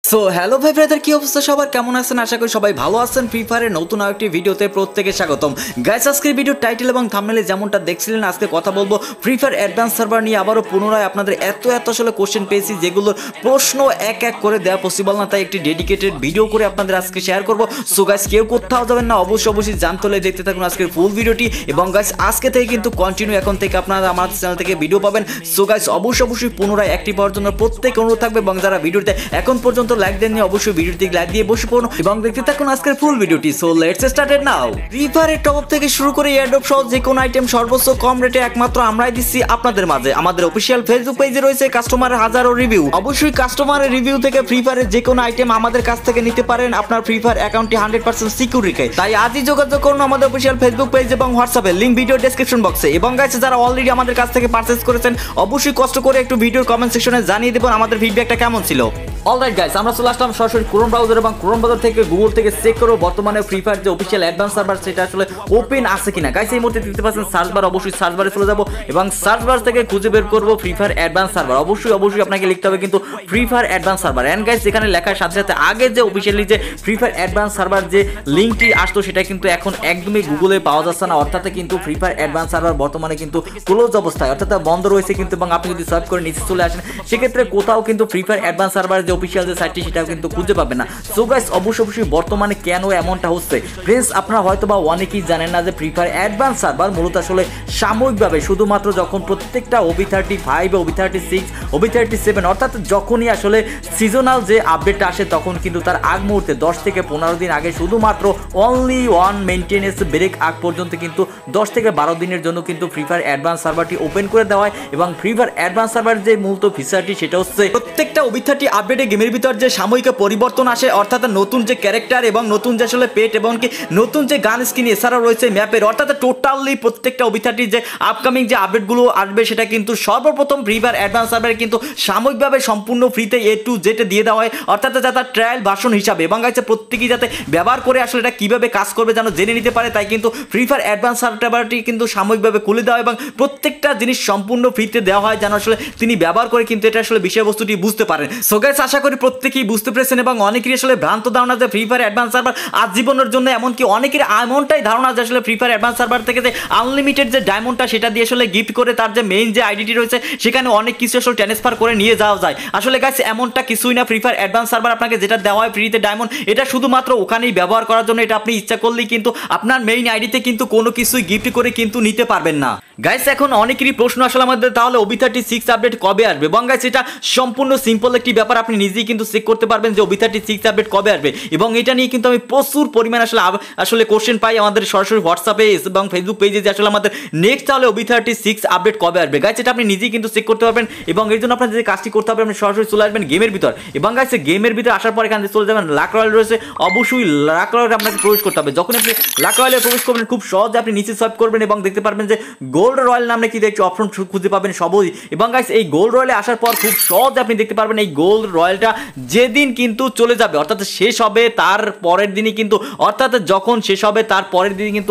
So hello ভাই brother, কি অবস্থা সবার, কেমন আছেন? আশা করি সবাই ভালো আছেন। ফ্রি ফায়ারের নতুন আরেকটি ভিডিওতে প্রত্যেকে স্বাগতম। গাইস, আজকের ভিডিওর টাইটেল এবং থাম্বনেলে যেমনটা দেখছিলেন, আজকে কথা বলবো ফ্রি ফায়ার অ্যাডভান্স সার্ভার নিয়ে। আবারও পুনরায় আপনাদের এত আসলে কোশ্চেন পেয়েছি যেগুলোর প্রশ্ন এক এক করে দেওয়া পসিবল না, তাই একটি ডেডিকেটেড ভিডিও করে আপনাদের আজকে শেয়ার করবো। সো গাইস, কেউ কোথাও যাবেন না, অবশ্যই জানতে হলে দেখতে থাকুন আজকের ফুল ভিডিওটি। এবং গাইস, আজকে থেকে কিন্তু কন্টিনিউ এখন থেকে আপনারা আমার চ্যানেল থেকে ভিডিও পাবেন। সো গাইস, অবশ্যই পুনরায় অ্যাক্টিভ হওয়ার জন্য প্রত্যেক অনুরোধ থাকবে, এবং যারা ভিডিওতে এখন পর্যন্ত লাইক দেননি অবশ্যই ভিডিওটি লাইক দিয়ে বসে পড়ুন এবং দেখতে থাকুন আজকের ফুল ভিডিওটি। So let's start now. Free ফায়ারের টপ থেকে শুরু করে এয়ারড্রপ সহ যে কোনো আইটেম সর্বোচ্চ কম রেটে একমাত্র আমরাই দিচ্ছি আপনাদের মাঝে। আমাদের অফিসিয়াল ফেসবুক পেজে রয়েছে কাস্টমারের হাজারো রিভিউ। অবশ্যই কাস্টমারের রিভিউ থেকে ফ্রি ফায়ারের যে কোনো আইটেম আমাদের কাছ থেকে নিতে পারেন আপনার ফ্রি ফায়ার অ্যাকাউন্টটি 100% সিকিউর রেখে। তাই আজই যোগাযোগ করুন আমাদের অফিসিয়াল ফেসবুক পেজ এবং হোয়াটসঅ্যাপে, লিংক ভিডিও ডেসক্রিপশন বক্সে। এবং গাইস, যারা অলরেডি আমাদের কাছ থেকে পারচেজ করেছেন অবশ্যই কষ্ট করে একটু ভিডিওর কমেন্ট সেকশনে জানিয়ে দেবেন আমাদের ফিডব্যাকটা কেমন ছিল। অলরাইট গাইস, আমরা চলে আসলাম সরাসরি ক্রোম ব্রাউজার এবং ক্রোম ব্রাউজার থেকে গুগল থেকে চেক করব বর্তমানে ফ্রি ফায়ার যে অফিসিয়াল অ্যাডভান্স সার্ভার সেটা আসলে ওপেন আছে কিনা। গাইস, এই মুহূর্তে দেখতে পাচ্ছেন সার্চ বার, অবশ্যই সার্চ বারে চলে যাব এবং সার্চ বার থেকে খুঁজে বের করব ফ্রি ফায়ার অ্যাডভান্স সার্ভার। অবশ্যই আপনাকে লিখতে হবে কিন্তু free fire advance server. And guys, এখানে লেখার সাথে সাথে আগে যে অফিসিয়ালি যে ফ্রি ফায়ার অ্যাডভান্স সার্ভার যে লিঙ্কটি আসতো সেটা কিন্তু এখন একদমই গুগলে পাওয়া যাচ্ছে না, অর্থাৎ কিন্তু ফ্রি ফায়ার অ্যাডভান্স সার্ভার বর্তমানে কিন্তু ক্লোজ অবস্থায়, অর্থাৎ বন্ধ রয়েছে কিন্তু। এবং আপনি যদি সার্চ করে নিচে চলে আসেন সেক্ষেত্রে কোথাও কিন্তু ফ্রি ফায়ার অ্যাডভান্স সার্ভার যে অফিসিয়াল যে সাইটটি সেটাও কিন্তু খুঁজে পাবেন না। সো গাইস, অবশ্যই বর্তমানে কেন এমনটা হচ্ছে ফ্রেন্ডস, আপনারা হয়তো বা অনেকেই জানেন না যে ফ্রি ফায়ার অ্যাডভান্স সার্ভার মূলত আসলে সাময়িকভাবে শুধুমাত্র যখন প্রত্যেকটা OB35 OB36 OB37 অর্থাৎ যখনই আসলে সিজনাল যে আপডেটটা আসে তখন কিন্তু তার আগ মুহূর্তে 10 থেকে 15 দিন আগে শুধুমাত্র অনলি ওয়ান মেইনটেনেন্স ব্রেক আগ পর্যন্ত কিন্তু 10 থেকে 12 দিনের জন্য কিন্তু ফ্রি ফায়ার অ্যাডভান্স সার্ভারটি ওপেন করে দেওয়া হয়। এবং ফ্রি ফায়ার অ্যাডভান্স সার্ভার যে মূলত ফিচারটি সেটা হচ্ছে প্রত্যেকটা OB30 আপডেটে গেমের ভিতর যে সাময়িক পরিবর্তন আসে, অর্থাৎ নতুন যে ক্যারেক্টার এবং নতুন যে আসলে পেট এবং কি নতুন যে গান স্কিন এছাড়াও রয়েছে ম্যাপের, অর্থাৎ টোটালি প্রত্যেকটা OB30 যে আপকামিং যে আপডেটগুলো আসবে সেটা কিন্তু সর্বপ্রথম ফ্রি ফায়ার অ্যাডভান্স সার্ভারে কিন্তু সাময়িকভাবে সম্পূর্ণ ফ্রিতে A to Z দিয়ে দেওয়া হয়, অর্থাৎ যাতে ট্রায়াল ভার্সন হিসাবে। এবং গাইস, প্রত্যেকেই যাতে ব্যবহার করে আসলে এটা কিভাবে কাজ করবে যেন জেনে নিতে পারে, তাই কিন্তু ফ্রি ফায়ার অ্যাডভান্স সার্ভারটি কিন্তু সাময়িকভাবে খুলে দেওয়া এবং প্রত্যেকটা জিনিস সম্পূর্ণ ফ্রিতে দেওয়া হয় যেন আসলে তিনি ব্যবহার করে কিন্তু এটা আসলে বিষয়বস্তুটি বুঝতে পারেন। সো গাইস, আশা করি প্রত্যেকেই বুঝতে পেরেছেন এবং অনেকেরই আসলে ভ্রান্ত ধারণা যে ফ্রি ফায়ার অ্যাডভান্স সার্ভার আজীবনের জন্য, এমনকি অনেকের এমনটাই ধারণা যে আসলে ফ্রি ফায়ার অ্যাডভান্স সার্ভার থেকে যে আনলিমিটেড যে ডায়মন্ডটা সেটা দিয়ে আসলে গিফট করে তার যে মেইন যে আইডিটি রয়েছে সেখানে অনেক কিছু আসলে ট্রান্সফার করে নিয়ে যাওয়া যায়। আসলে গাইস, এমনটা কিছুই না। ফ্রি ফায়ার অ্যাডভান্স সার্ভার আপনাকে যেটা দেওয়া হয় ফ্রিতে ডায়মন্ড, এটা শুধুমাত্র ওখানেই ব্যবহার করার জন্য। এটা আপনি ইচ্ছা করলেই কিন্তু আপনার মেইন আইডিতে কিন্তু কোনো কিছুই গিফট করে কিন্তু নিতে পারবেন না। গাইস, এখন অনেকেরই প্রশ্ন আসলে আমাদের, তাহলে OB36 আপডেট কবে আসবে? এবং গাইস, এটা সম্পূর্ণ সিম্পল একটি ব্যাপার, আপনি নিজেই কিন্তু চেক করতে পারবেন যে OB36 আপডেট কবে আসবে। এবং এটা নিয়ে কিন্তু আমি প্রচুর পরিমাণ আসলে কোশ্চেন পাই আমাদের সরাসরি হোয়াটসঅ্যাপে এবং ফেসবুক পেজে যে আসলে আমাদের নেক্সট তাহলে OB36 আপডেট কবে আসবে। গাইস, এটা আপনি নিজেই কিন্তু চেক করতে পারবেন এবং এর জন্য আপনার যে কাজটি করতে হবে আপনি সরাসরি চলে আসবেন গেমের ভিতর। এবং গাইস, গেমের ভিতর আসার পর এখানে চলে যাবেন লাক রয়্যাল রয়েছে, অবশ্যই লাক রয়্যালে আপনাকে প্রবেশ করতে হবে। যখন আপনি লাক রয়্যালে প্রবেশ করবেন খুব সহজে আপনি নিচে সোয়াইপ করবেন এবং দেখতে পারবেন যে গোল্ড রয়্যাল নামে কি একটি অপশন খুঁজে পাবেন সবই। এবং গাইস, এই গোল্ড রয়্যালে আসার পর খুব সহজে আপনি দেখতে পারবেন এই গোল্ড রয়্যালটা যেদিন কিন্তু চলে যাবে, অর্থাৎ শেষ হবে তার পরের দিনই কিন্তু, অর্থাৎ যখন শেষ হবে তার পরের দিনই কিন্তু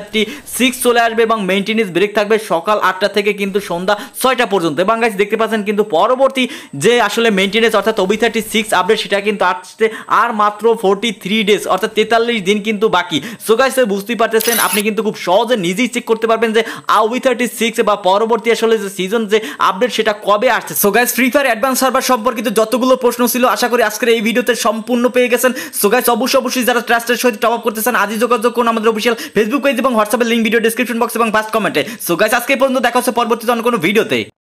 OB36 চলে আসবে এবং মেইনটেনেন্স ব্রেক থাকবে সকাল 8টা থেকে কিন্তু সন্ধ্যা 6টা পর্যন্ত। এবং গাইস, দেখতে পাচ্ছেন কিন্তু পরবর্তী যে আসলে মেইনটেনেন্স অর্থাৎ OB36 আপডেট সেটা কিন্তু আসতে আর মাত্র 43 ডেজ অর্থাৎ 43 দিন কিন্তু বাকি। সো গাইস, বুঝতেই পারতেছেন আপনি কিন্তু খুব সহজে নিজেই চেক করতে পারবেন যে OB36 বা পরবর্তী আসলে যে সিজন যে আপডেট সেটা কবে আসছে। So guys, free fire advance server সম্পর্কিত যতগুলো প্রশ্ন ছিল আশা করি আজকের এই ভিডিওতে সম্পূর্ণ পেয়ে গেছেন। সো গাইস, অবশ্যই যারা ট্রাস্টের সহিত টপ আপ করতেছেন আজই যোগাযোগ করুন আমাদের অফিসিয়াল ফেসবুক পেজ এবং হোয়াটসঅ্যাপের লিংক ভিডিও ডেসক্রিপশন বক্স এবং ফার্স্ট কমেন্টে। সো গাইস, আজকে পর্যন্ত দেখা হচ্ছে পরবর্তীতে অন্য কোনো ভিডিওতে।